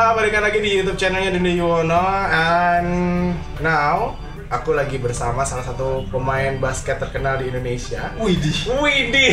balikan lagi di YouTube channelnya Dinda Yuwono. And now aku lagi bersama salah satu pemain basket terkenal di Indonesia. Widih.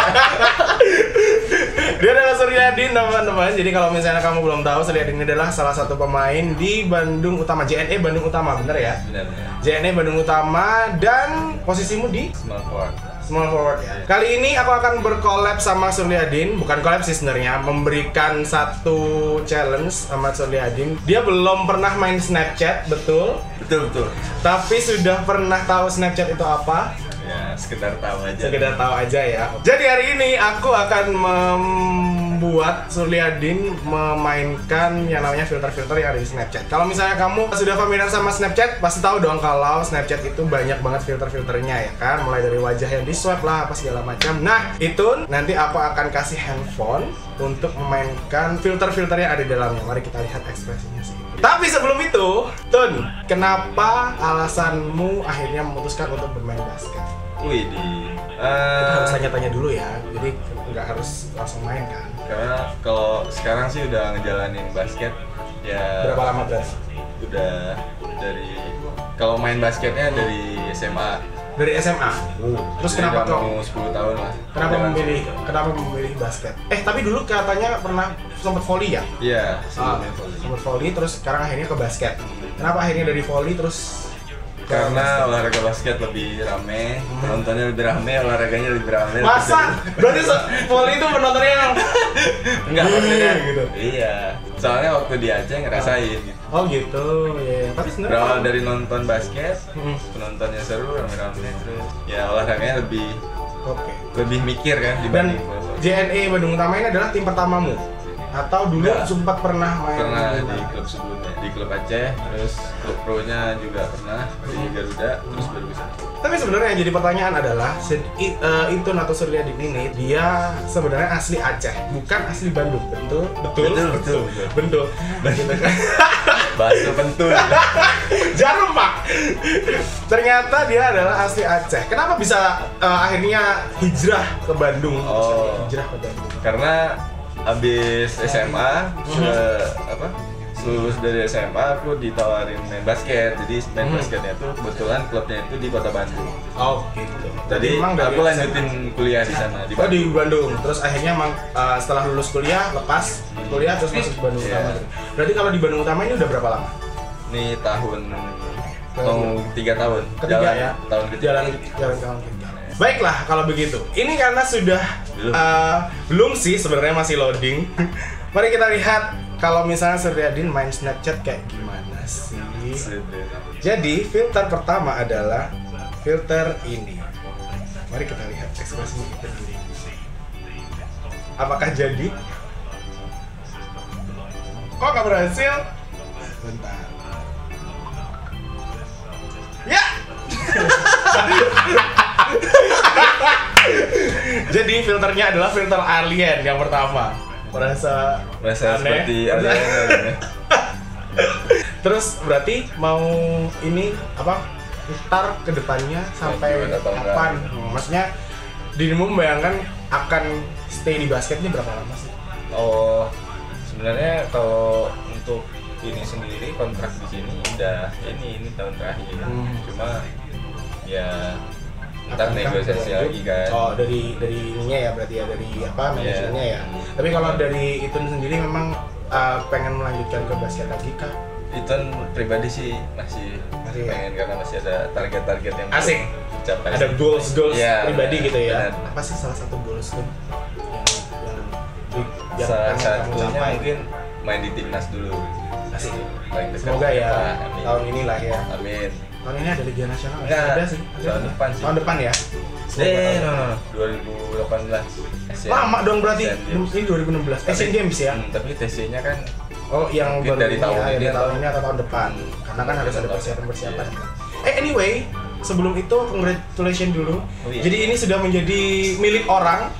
Dia adalah Suryadin, teman-teman. Jadi kalau misalnya kamu belum tahu, Suryadin ini adalah salah satu pemain di Bandung Utama, JNE Bandung Utama, bener ya? Benar. JNE Bandung Utama. Dan posisimu di Small forward ya. Kali ini aku akan berkolab sama Suryadin, bukan kolab sih sebenarnya, memberikan satu challenge sama Suryadin. Dia belum pernah main Snapchat, betul? Betul. Tapi sudah pernah tahu Snapchat itu apa? Ya, sekedar tahu aja. Sekedar tahu aja ya. Jadi hari ini aku akan membuat Suryadin memainkan yang namanya filter-filter yang ada di Snapchat. Kalau misalnya kamu sudah familiar sama Snapchat, pasti tahu dong kalau Snapchat itu banyak banget filter-filternya ya kan. Mulai dari wajah yang di swipe lah, apa segala macam. Nah, itu nanti aku akan kasih handphone untuk memainkan filter-filter yang ada di dalamnya. Mari kita lihat ekspresinya sih. Tapi sebelum itu, Tun, kenapa alasanmu akhirnya memutuskan untuk bermain basket? Kita harus tanya-tanya dulu ya, jadi nggak harus langsung main kan? Karena kalau sekarang sih udah ngejalanin basket ya. Berapa lama guys? Udah dari kalau main basketnya dari SMA. Dari SMA. Terus Jadi kenapa mau 10 tahun lah. Kenapa memilih basket? Tapi dulu katanya pernah sempat volley ya? Iya, sebelumnya volley. Sempat volley terus sekarang akhirnya ke basket. Kenapa akhirnya dari volley terus Karena olahraga basket lebih rame, penontonnya lebih rame, olahraganya lebih rame. Masa? Berarti volley itu penontonnya yang enggak maksudnya gitu. Iya. Soalnya waktu di Aceh ngerasain gitu. Oh gitu, ya. Tapi sebenarnya Berawal dari nonton basket, penontonnya seru, rame-rame terus. Ya olahraganya lebih mikir kan Dan dibanding volley. JNE Bandung Utama ini adalah tim pertamamu? Atau dulu Enggak. sempat pernah main? Pernah di klub sebelumnya, di klub Aceh, terus klub pro-nya juga pernah di Garuda, terus baru bisa. Tapi sebenarnya yang jadi pertanyaan adalah Intun atau Suryadin ini dia sebenarnya asli Aceh, bukan asli Bandung, betul? Betul. Gitu kan? Bahasa pentul. Jarum pak. Ternyata dia adalah asli Aceh. Kenapa bisa akhirnya hijrah ke Bandung? Hijrah ke Bandung. Karena abis SMA, lulus dari SMA aku ditawarin main basket. Jadi main basketnya tuh kebetulan klubnya itu di Kota Bandung. Oh gitu. Jadi emang aku dari lanjutin kuliah di sana di Oh Bandung. di Bandung. Terus akhirnya setelah lulus kuliah lepas kuliah terus masuk ke Bandung Utama. Berarti kalau di Bandung Utama ini udah berapa lama? Ini tahun mau 3 tahun. Ketiga ya. Tahun ketiga. Jalan tahun ketiga. Baiklah kalau begitu. Ini karena sudah belum sih sebenarnya masih loading. Mari kita lihat kalau misalnya Suryadin main Snapchat kayak gimana sih. Jadi filter pertama adalah filter ini. Mari kita lihat ekspresinya kita dulu. Apakah jadi? Kok nggak berhasil? Bentar. Ya. Jadi filternya adalah filter alien yang pertama. Merasa aneh. Seperti alien. Terus berarti mau ini apa? Ntar ke depannya sampai Gimana, atau enggak? kapan? Maksudnya dirimu membayangkan akan stay di basketnya berapa lama sih? Oh, sebenarnya kalau untuk ini sendiri kontrak di sini udah ini tahun terakhir. Cuma ya ntar negosiasi lagi kan. Oh, dari ininya ya berarti ya, dari apa manajernya ya. Tapi kalau dari itu sendiri memang pengen melanjutkan ke basket lagi kah? Itu pribadi sih masih pengen karena masih ada target-target yang Asik. dicapai. Ada goals Ya, pribadi gitu ya. benar. Apa sih salah satu goals tuh yang Salah pengen kamu satunya capai? mungkin main di timnas dulu. Asik. Paling dekat. Semoga ya Amin. tahun inilah ya. Amin. Tahun ini ada Liga Nasional nggak? Enggak, Ada sih. tahun depan sih. Tahun depan ya. No. 2018. Asian Lama dong berarti. Asian Games. Ini 2016 Asian Games ya. Tapi TC-nya kan Oh, yang mungkin baru dari ini tahun ya, ini dari tahun atau- ini atau tahun depan. Karena kan harus ada persiapan-persiapan. Iya. Anyway, sebelum itu congratulations dulu. Oh, iya. Jadi ini sudah menjadi milik orang.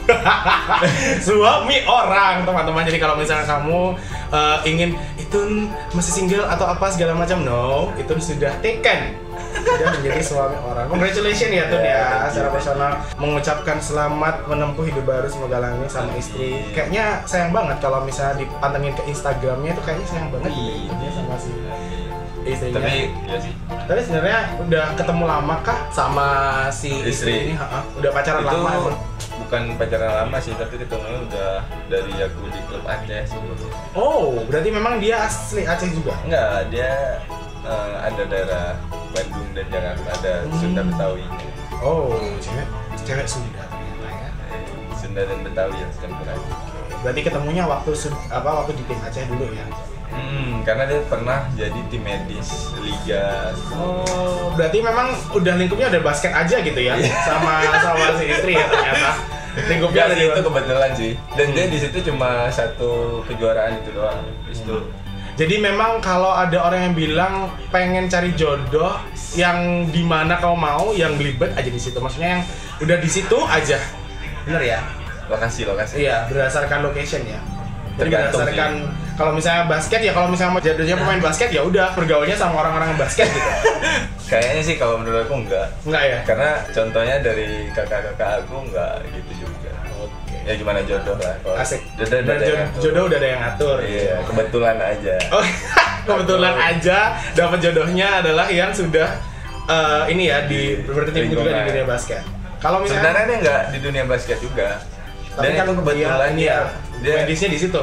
Suami orang, teman-teman. Jadi kalau misalnya kamu ingin itu masih single atau apa segala macam, no, itu sudah taken. sudah menjadi suami orang. Congratulations ya Tun ya, secara personal mengucapkan selamat menempuh hidup baru, semoga langgeng sama istri. Kayaknya sayang banget kalau misalnya dipantengin ke Instagramnya itu kayaknya sayang banget gitu dia sama si istrinya. Tapi ya sih. Tapi sebenarnya udah ketemu lama kah sama si istri ini? Udah pacaran itu lama emang? Bukan pacaran lama sih, tapi ketemunya udah dari aku di klub Aceh sebelumnya. Oh, berarti memang dia asli Aceh juga? Enggak, dia ada daerah Bandung dan Jakarta, ada Sunda Betawi. Oh, cewek Sunda ternyata ya. Sunda dan Betawi yang campuran. Berarti ketemunya waktu di tim Aceh dulu ya? Karena dia pernah jadi tim medis Liga. Oh, berarti memang udah lingkupnya udah basket aja gitu ya? sama si istri ya ternyata. Lingkupnya ada itu kebetulan sih. Dan dia di situ cuma satu kejuaraan itu doang. Itu. Jadi memang kalau ada orang yang bilang pengen cari jodoh yang dimana kau mau, yang belibet aja di situ. Maksudnya yang udah di situ aja. Bener ya? Lokasi. Iya, berdasarkan location ya. Jadi Tergantung berdasarkan kalau misalnya basket ya, kalau misalnya mau jodohnya pemain basket ya udah bergaulnya sama orang-orang basket gitu. Kayaknya sih kalau menurut aku enggak. Enggak ya? Karena contohnya dari kakak-kakak aku enggak gitu juga. Oke. Ya gimana jodoh lah. Asik. Jodoh Udah ada yang ngatur. Iya, kebetulan aja. Oh, kebetulan aja dapat jodohnya adalah yang sudah ini ya berkecimpung juga di dunia basket. Kalau misalnya sebenarnya dia enggak di dunia basket juga. Tapi Dan kan itu kebetulan dia medisnya di situ.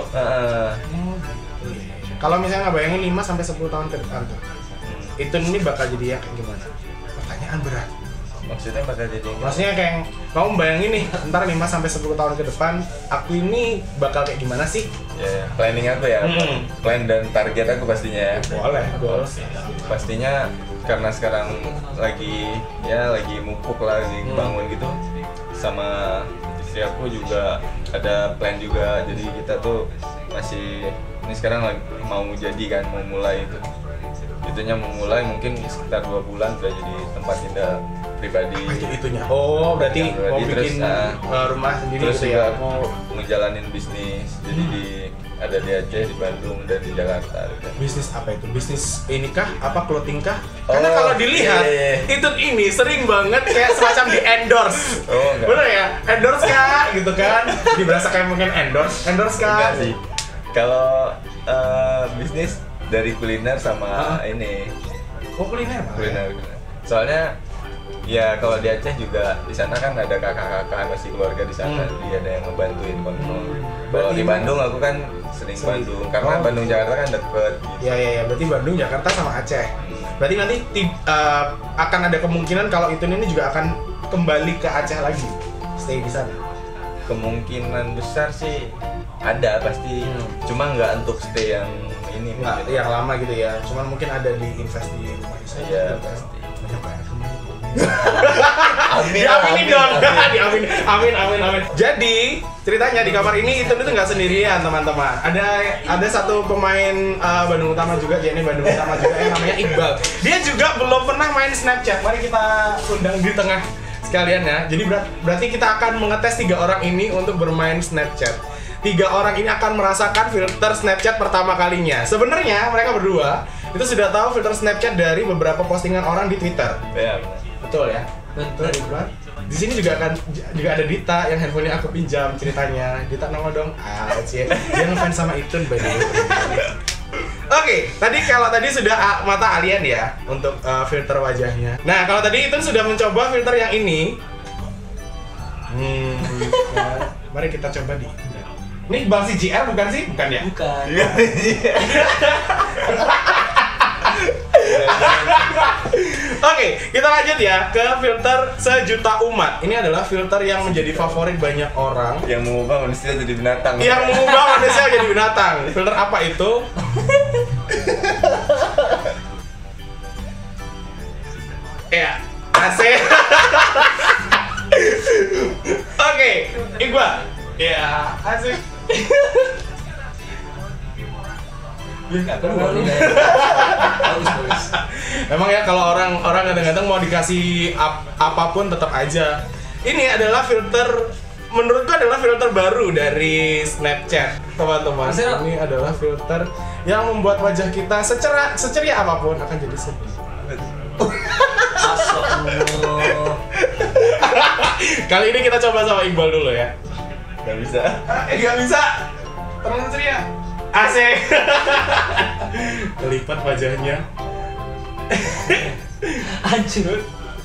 Kalau misalnya ngebayangin 5 sampai 10 tahun ke depan tuh, itu ini bakal jadi yang kayak gimana? Pertanyaan berat. Maksudnya bakal jadi Maksudnya kayak kamu bayangin nih, ntar 5 sampai 10 tahun ke depan, aku ini bakal kayak gimana sih? ya, planning aku ya. Plan dan target aku pastinya. Boleh, goals. Pastinya karena sekarang lagi mupuk lagi bangun gitu, sama istri aku juga ada plan juga, jadi kita tuh masih ini sekarang lagi mau jadi kan, mau mulai itunya mau mulai mungkin sekitar 2 bulan udah jadi tempat tinggal pribadi. Itunya. Oh, berarti mau bikin rumah sendiri terus gitu juga ya? mau ngejalanin bisnis, jadi ada di Aceh, di Bandung, dan di Jakarta gitu. Bisnis apa itu? Bisnis ini kah? Apa clothing kah? Oh, Karena kalau dilihat iya. itu ini sering banget kayak semacam di endorse. Oh, enggak. Bener ya? Endorse kah? Gitu kan? Jadi berasa kayak mungkin endorse kah? Enggak sih. Kalau bisnis dari kuliner sama ini. Oh, kuliner malah. Kuliner. Soalnya ya kalau di Aceh juga di sana kan ada kakak-kakak masih keluarga di sana, dia ada yang ngebantuin kontrol. Kalau di Bandung aku kan sering Bandung karena Bandung Jakarta kan deket. Gitu. Ya, berarti Bandung, Jakarta sama Aceh. Berarti nanti akan ada kemungkinan kalau itu ini juga akan kembali ke Aceh lagi, stay di sana. Kemungkinan besar sih ada pasti, cuma nggak untuk stay yang ini. Nggak yang lama gitu ya, cuman mungkin ada di invest di rumah di sana. Iya pasti. Banyak banget. Amin. Diaminin dong. Amin. Jadi ceritanya di kamar ini itu nggak sendirian teman-teman. Ada satu pemain Bandung Utama juga, jadi Bandung Utama juga yang namanya Iqbal. Dia juga belum pernah main Snapchat. Mari kita undang di tengah sekalian ya. Jadi berarti kita akan mengetes 3 orang ini untuk bermain Snapchat. 3 orang ini akan merasakan filter Snapchat pertama kalinya. Sebenarnya mereka berdua itu sudah tahu filter Snapchat dari beberapa postingan orang di Twitter. Ya. Betul ya? Betul Iqbal. Di sini juga ada Dita yang handphonenya aku pinjam ceritanya. Dita nongol dong. Dia ngefans sama Itun by the way. Oke, tadi sudah mata alien ya untuk filter wajahnya. Nah, kalau tadi Itun sudah mencoba filter yang ini. Mari kita coba di. Ini Iqbal CGR bukan sih? Bukan ya? Bukan. Oke, kita lanjut ya ke filter sejuta umat. Ini adalah filter yang menjadi favorit banyak orang. Yang mengubah manusia jadi binatang. Yang mengubah manusia jadi binatang. Filter apa itu? Ya, asik. Oke, Iqbal. Ya, asik. Bagus. Memang ya kalau orang kadang-kadang mau dikasih apapun tetap aja. Ini adalah filter, menurutku adalah filter baru dari Snapchat, teman-teman. Ini adalah filter yang membuat wajah kita seceria apapun akan jadi sedih. Allah. Kali ini kita coba sama Iqbal dulu ya. Gak bisa. Nggak bisa. Terlalu ceria. Asik. Kelipat wajahnya. Hancur.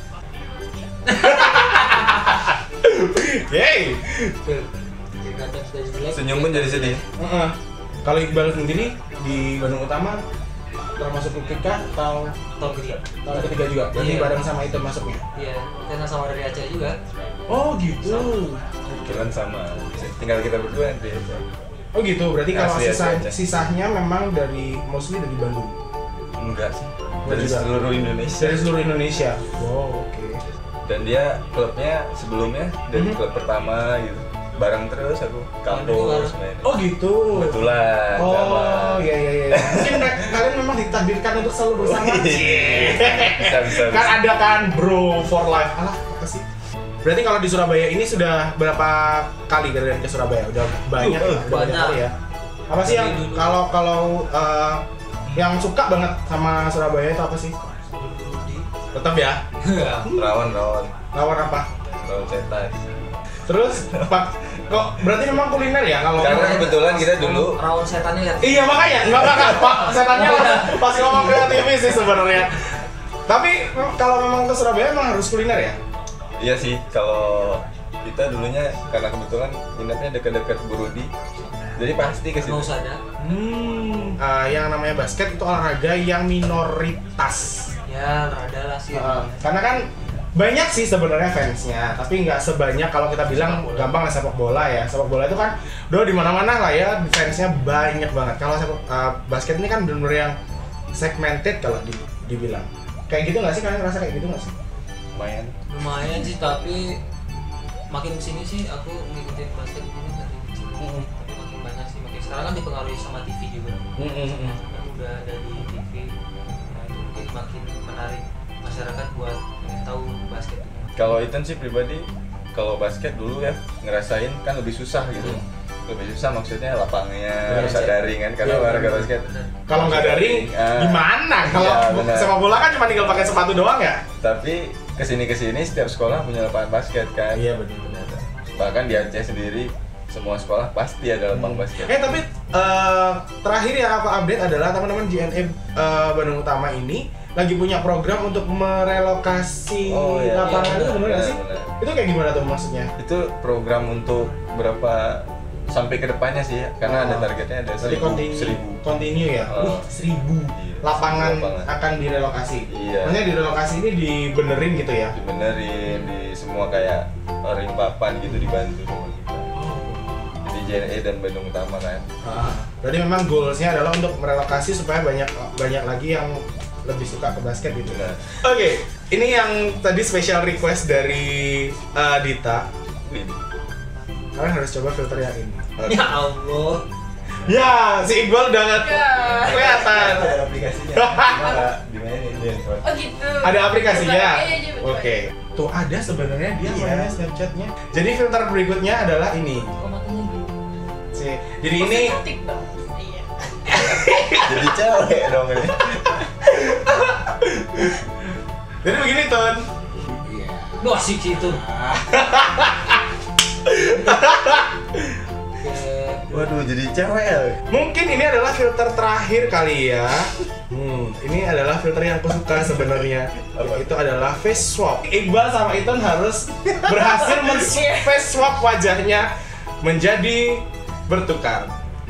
Yeay. Kadang sudah jelek. Senyum pun jadi sedih. Kalau Iqbal sendiri di Bandung Utama termasuk UKK atau Tahun ketiga. tahun ketiga juga? Berarti Iya. bareng sama itu masuknya? Iya, kita sama dari Aceh juga. Oh gitu. Kebetulan sama. Tinggal kita berdua nanti. Oh gitu. Berarti kalau Asli, asli aja. sisanya memang mostly dari Bandung. Enggak sih. Dari juga. seluruh Indonesia. Dari seluruh Indonesia. Wow, oke. Dan dia klubnya sebelumnya dari Mhm. klub pertama gitu. Bareng terus aku kampus main. Oh gitu. Kebetulan sama. Oh iya. Mungkin kalian memang ditakdirkan untuk selalu bersama. Bisa. Kan ada kan bro for life. Alah, apa sih? Berarti kalau di Surabaya ini sudah berapa kali kalian ke Surabaya? Udah banyak, ya? Udah banyak banyak. kali ya. Apa sih yang Dulu. kalau yang suka banget sama Surabaya itu apa sih? Tetap ya. Rawan. Lawan apa? Rawan setan. Terus kok berarti memang kuliner ya kalau Karena kebetulan kita dulu Rawon setannya lihat. iya makanya enggak Pak setannya pas ngomong kreatif sih sebenarnya. Tapi kalau memang ke Surabaya memang harus kuliner ya? iya sih kalau kita dulunya karena kebetulan minatnya dekat-dekat Burudi. Jadi pasti ke situ. Nggak usah ada. Yang namanya basket itu olahraga yang minoritas. Ya, rada lah sih. Karena kan banyak sih sebenarnya fansnya, tapi nggak sebanyak kalau kita bilang gampang lah sepak bola ya. Sepak bola itu kan udah di mana-mana lah ya, fansnya banyak banget. Kalau basket ini kan benar-benar yang segmented kalau dibilang. Kayak gitu nggak sih? Kalian ngerasa kayak gitu nggak sih? Lumayan sih, tapi makin kesini sih aku ngikutin basket ini dari kecil. Tapi makin banyak sih, makin sekarang kan dipengaruhi sama TV juga. Kan udah ada di TV, nah itu mungkin makin menarik masyarakat buat ingin tahu basket. Kalau Ethan sih pribadi kalau basket dulu ya ngerasain kan lebih susah gitu. Lebih susah maksudnya lapangnya harus ada ring kan karena Iya, olahraga bener. basket. Kalau nggak ada ring, gimana? Kalau Iya, benar. sepak bola kan cuma tinggal pakai sepatu doang ya? Tapi kesini setiap sekolah punya lapangan basket kan. Iya benar. Bahkan di Aceh sendiri semua sekolah pasti ada lapangan basket. Tapi terakhir yang aku update adalah teman-teman JNE Bandung Utama ini lagi punya program untuk merelokasi lapangan itu benar nggak sih? benar. Itu kayak gimana tuh maksudnya? Itu program untuk berapa sampai ke depannya sih ya, karena ada targetnya ada Tadi 1000. continue ya? Oh. 1000 Iya, lapangan 1000 lapangan. akan direlokasi. Iya. Maksudnya direlokasi ini dibenerin gitu ya? Dibenerin di semua kayak ring papan gitu dibantu sama kita. Jadi JNE dan Bandung Utama kan. Berarti memang goalsnya adalah untuk merelokasi supaya banyak lagi yang lebih suka ke basket gitu. Benar. Oke, ini yang tadi special request dari Dita. Wih, Kalian harus coba filter yang ini. Ya Allah. Ya, si Iqbal udah kelihatan. ada aplikasinya. Cuma dimainin dia. Oh gitu. Ada aplikasinya. Iya, iya, betul. Oke. Tuh ada sebenarnya dia mainnya Snapchatnya. Jadi filter berikutnya adalah ini. Kok matanya gitu? Jadi ini Ketik dong. Iya. Jadi cewek dong ini. jadi begini Ton. Duh asik sih itu. Waduh, jadi cewek ya. Mungkin ini adalah filter terakhir kali ya. Ini adalah filter yang aku suka sebenarnya. Itu adalah face swap. Iqbal sama Ethan harus berhasil men-face swap wajahnya menjadi bertukar.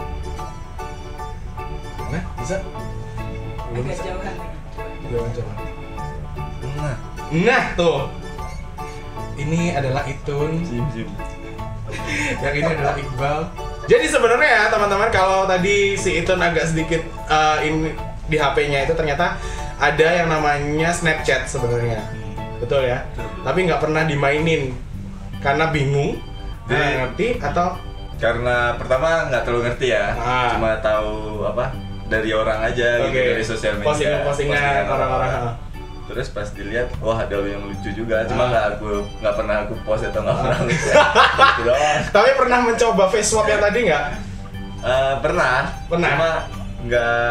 Nah, bisa? Belum Agak bisa. jauhan. Coba. Nah, Nah, tuh. Ini adalah Itun. sim. Yang ini adalah Iqbal. Jadi sebenarnya ya teman-teman, kalau tadi si Itun agak sedikit ini di HP-nya itu ternyata ada yang namanya Snapchat sebenarnya. Betul ya? Tapi nggak pernah dimainin karena bingung, nggak ngerti atau Karena pertama nggak terlalu ngerti ya, cuma tahu apa dari orang aja gitu, dari sosial media. postingan orang-orang. Terus pas dilihat, wah ada yang lucu juga, cuma nggak pernah aku post atau nggak pernah gitu doang. Tapi pernah mencoba face swap yang tadi nggak? Pernah, Pernah? cuma nggak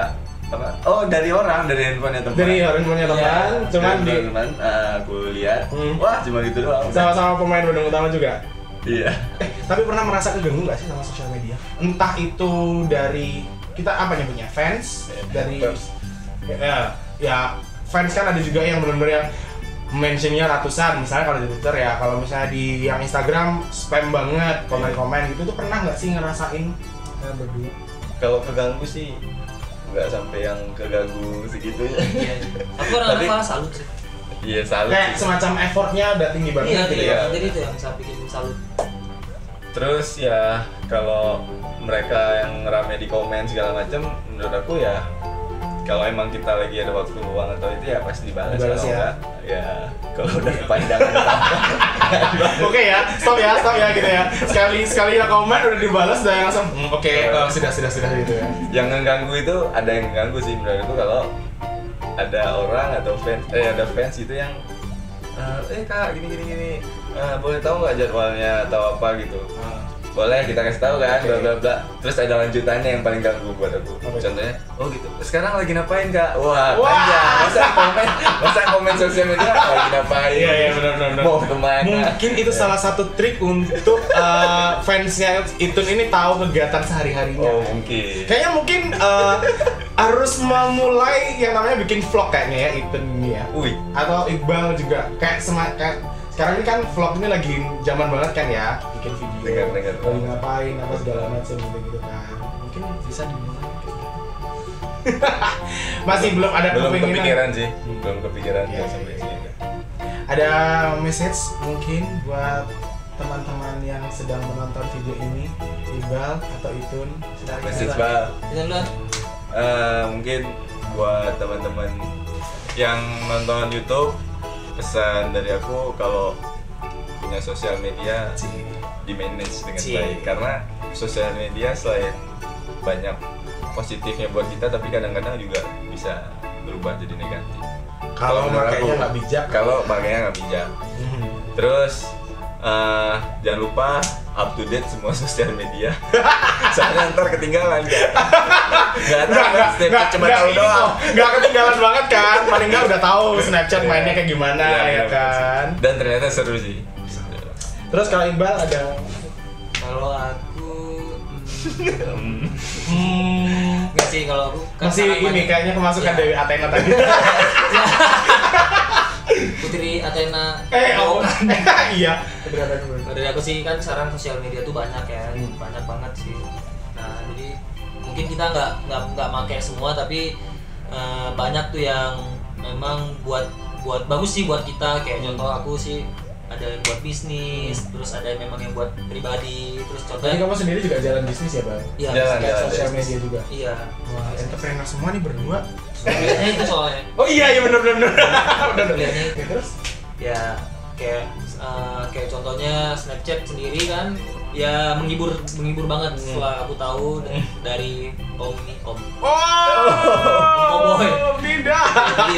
apa? Oh, dari handphonenya teman. Dari handphonenya teman, cuman di teman aku lihat, wah cuma gitu doang. sama-sama pemain bedung utama juga. Iya. Tapi pernah merasa keganggu nggak sih sama sosial media? Entah itu dari kita apa nyebutnya fans, dari ya fans kan ada juga yang benar-benar yang mentionnya ratusan, misalnya kalau di Twitter ya, kalau misalnya di yang Instagram spam banget komen-komen gitu tuh pernah nggak sih ngerasain berdua? Kalau keganggu sih nggak sampai yang keganggu segitunya. Iya. Aku orang-orang salut sih. Iya salut. Kayak sih. semacam effortnya udah tinggi banget Iya, gitu iya. ya. Jadi itu yang saya bikin salut. Terus ya kalau mereka yang rame di komen segala macam, menurut aku ya kalau emang kita lagi ada waktu luang atau itu ya pasti dibalas. Dibalas Kalau ya. enggak, ya kalau udah kepanjangan Oke ya, stop ya gitu ya. Sekali ya komen udah dibalas udah langsung oke, sudah gitu ya. Yang ngeganggu itu ada yang ngeganggu sih menurut aku kalau ada orang atau fans itu yang kak gini boleh tahu nggak jadwalnya atau apa gitu. Boleh kita kasih tahu kan, bla bla bla. Terus ada lanjutannya yang paling ganggu buat aku. Contohnya, oh gitu. Sekarang lagi ngapain kak? Wah, panjang. Masa komen sosial media lagi ngapain? Iya benar. Mau kemana? Mungkin itu salah satu trik untuk fansnya Itun ini tahu kegiatan sehari-harinya. Oh mungkin. Kayaknya mungkin harus memulai yang namanya bikin vlog kayaknya ya Itun ini ya. Wih. Atau Iqbal juga kayak sekarang ini kan vlog ini lagi zaman banget kan ya, bikin video. Dengar. Lagi ngapain apa segala macam gitu kan. Mungkin bisa dimulai. Masih belum ada Kepikiran sih. Belum kepikiran Iya, sampai iya. sini. Ada message mungkin buat teman-teman yang sedang menonton video ini, Iqbal atau Itun? Silakan. Message Bal. Kita lihat. Mungkin buat teman-teman yang nonton YouTube, pesan dari aku kalau punya sosial media di manage dengan baik, karena sosial media selain banyak positifnya buat kita tapi kadang-kadang juga bisa berubah jadi negatif Kalau menurut makanya aku. nggak bijak. Kalau makanya nggak bijak. Terus jangan lupa up to date semua sosial media. Soalnya ntar ketinggalan kan. Snapchat cuma tahu doang. Nggak ketinggalan banget kan. Paling nggak udah tahu Snapchat mainnya kayak gimana Iya, ya bener, kan. Dan ternyata seru sih. Terus kalau Iqbal ada Kalau aku hmm, nggak sih, kalau aku kan masih sangat ini banyak. kayaknya kemasukan Ya. Dewi Athena tadi. Putri Athena. Iya. Kalau dari aku sih kan sekarang sosial media tuh banyak ya, banyak banget sih. Nah jadi mungkin kita nggak pakai semua, tapi banyak tuh yang memang buat bagus sih buat kita. Kayak contoh aku sih ada yang buat bisnis, terus ada yang memang yang buat pribadi, terus Jadi contohnya kamu sendiri juga jalan bisnis ya, Bang? iya Jalan. Kayak sosial media juga. iya. Wah, entrepreneur semua nih berdua. Sebenarnya itu soalnya. Oh iya benar. Kuliahnya itu. Terus? Ya kayak contohnya Snapchat sendiri kan ya menghibur banget setelah aku tahu dari Om Oh, Boy. tidak. Jadi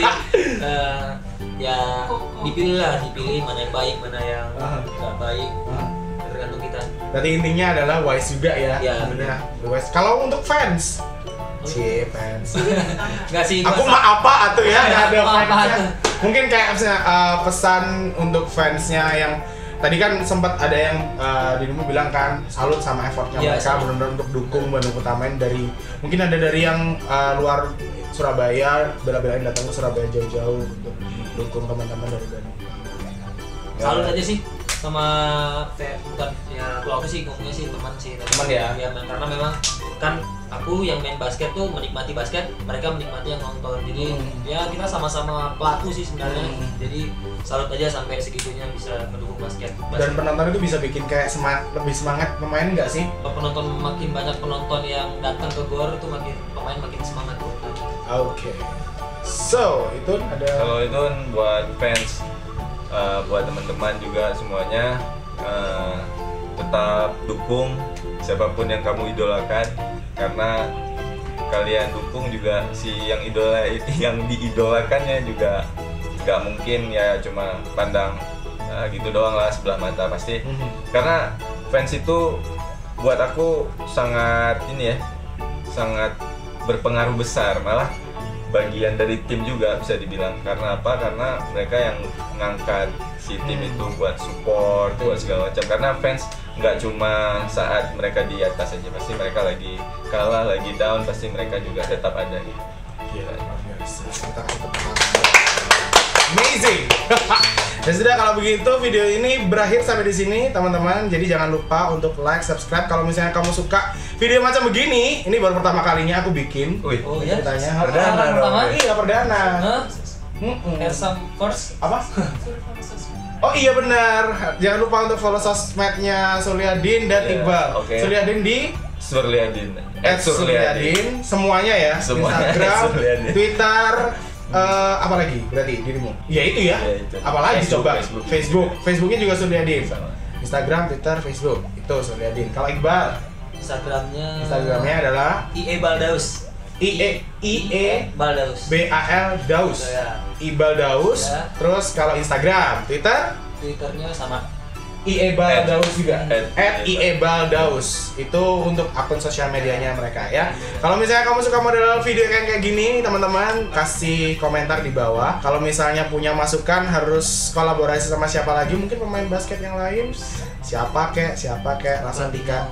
ya dipilih mana yang baik, mana yang nggak baik, tergantung kita. Berarti intinya adalah wise juga ya. Iya, Intinya wise. Kalau untuk fans, fans. Nggak sih, Aku mah apa atuh ya, nggak ada Apa fansnya. tuh? Mungkin kayak misalnya, pesan untuk fansnya yang tadi kan sempat ada yang Dinmu bilang kan salut sama effortnya Iya, mereka salut. benar-benar untuk dukung Bandung Utamain dari mungkin ada dari yang luar Surabaya bela-belain datang ke Surabaya jauh-jauh untuk dukung teman-teman dari Bandung. salut aja sih sama bukan ya, kalau aku sih ngomongnya sih teman ya? ya, karena memang kan aku yang main basket tuh menikmati basket, mereka menikmati yang nonton, jadi ya kita sama-sama pelaku sih sebenarnya. Jadi salut aja sampai segitunya bisa mendukung basket. Dan penonton itu bisa bikin kayak lebih semangat pemain nggak sih? Penonton, makin banyak penonton yang datang ke GOR tuh pemain makin semangat tuh. Oke. So, itu ada Kalau itu buat fans, buat teman-teman juga semuanya, tetap dukung siapapun yang kamu idolakan, karena kalian dukung juga si yang diidolakannya juga nggak mungkin ya cuma pandang gitu doang lah sebelah mata pasti. Karena fans itu buat aku sangat ini ya, sangat berpengaruh besar, malah bagian dari tim juga bisa dibilang. Karena apa? Karena mereka yang ngangkat si tim itu buat support, buat segala macam. Karena fans nggak cuma saat mereka di atas aja, pasti mereka lagi kalah, lagi down, pasti mereka juga tetap ada gitu. Gila, luar biasa. Kita amazing. Ya sudah, kalau begitu video ini berakhir sampai di sini teman-teman. Jadi jangan lupa untuk like, subscribe. Kalau misalnya kamu suka video macam begini, ini baru pertama kalinya aku bikin. Wih, Oh ya? Ceritanya Perdana pertama? dong. Iya, perdana. Hah? Some first. Apa? Oh iya benar. Jangan lupa untuk follow sosmednya Suryadin dan Iya, Iqbal. oke. Suryadin di Suryadin. @Suryadin semuanya ya. Semuanya, Instagram, Suryadin. Twitter, apa lagi berarti dirimu? Ya itu ya. Ya, itu. Apalagi Facebook, coba? Facebook. Facebooknya juga Suryadin. Sama. Instagram, Twitter, Facebook itu Suryadin. Kalau Iqbal, Instagramnya adalah IE Baldaus. IE Baldaus. BAL Daus. Ya. Iqbal Daus. Ya. Terus kalau Instagram, Twitter Twitternya sama. IE Daus juga. At @IE-Baldaus. Itu untuk akun sosial medianya mereka ya. Kalau misalnya kamu suka model video kayak gini, teman-teman kasih komentar di bawah. Kalau misalnya punya masukan harus kolaborasi sama siapa lagi, mungkin pemain basket yang lain, siapa kek langsung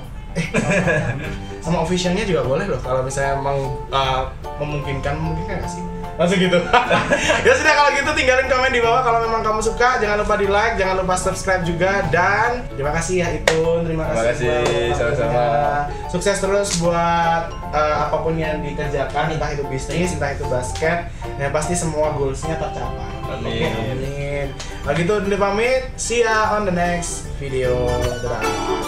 sama officialnya juga boleh loh. Kalau misalnya emang memungkinkan nggak sih? Langsung gitu. Ya sudah, kalau gitu tinggalin komen di bawah kalau memang kamu suka. Jangan lupa di like, jangan lupa subscribe juga. Dan terima kasih ya Itun, terima kasih buat sama-sama. waktunya. Sukses terus buat apapun yang dikerjakan, entah itu bisnis, entah itu basket. Yang pasti semua goalsnya tercapai. Amin. Oke, amin. Kalau gitu udah pamit, see ya on the next video. Dadah.